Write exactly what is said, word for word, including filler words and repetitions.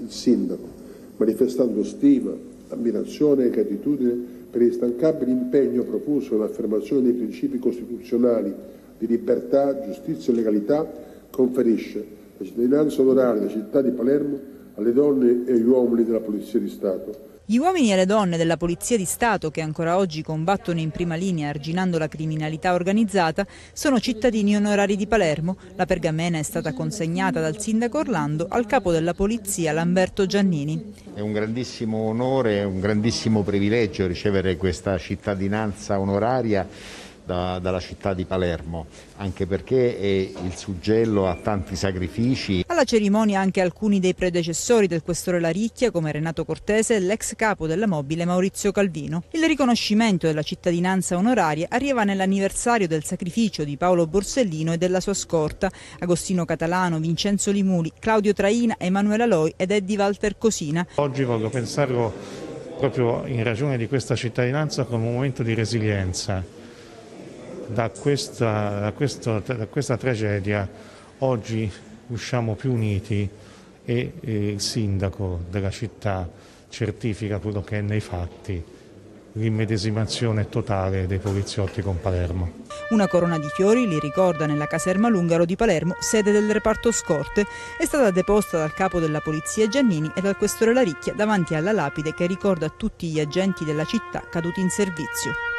il sindaco, manifestando stima, ammirazione e gratitudine per l'instancabile impegno profuso nell'affermazione dei principi costituzionali di libertà, giustizia e legalità, conferisce la cittadinanza onoraria della città di Palermo alle donne e agli uomini della Polizia di Stato. Gli uomini e le donne della Polizia di Stato, che ancora oggi combattono in prima linea arginando la criminalità organizzata, sono cittadini onorari di Palermo. La pergamena è stata consegnata dal sindaco Orlando al capo della Polizia Lamberto Giannini. È un grandissimo onore, un grandissimo privilegio ricevere questa cittadinanza onoraria Da, dalla città di Palermo, anche perché è il suggello a tanti sacrifici. Alla cerimonia anche alcuni dei predecessori del questore Laricchia, come Renato Cortese e l'ex capo della Mobile Maurizio Calvino. Il riconoscimento della cittadinanza onoraria arriva nell'anniversario del sacrificio di Paolo Borsellino e della sua scorta, Agostino Catalano, Vincenzo Limuli, Claudio Traina, Emanuela Loi ed Eddie Walter Cosina. Oggi voglio pensarlo proprio in ragione di questa cittadinanza come un momento di resilienza. Da questa, da, questo, da questa tragedia oggi usciamo più uniti e, e il sindaco della città certifica quello che è nei fatti, l'immedesimazione totale dei poliziotti con Palermo. Una corona di fiori li ricorda nella caserma Lungaro di Palermo, sede del reparto scorte. È stata deposta dal capo della polizia Giannini e dal questore Laricchia davanti alla lapide che ricorda tutti gli agenti della città caduti in servizio.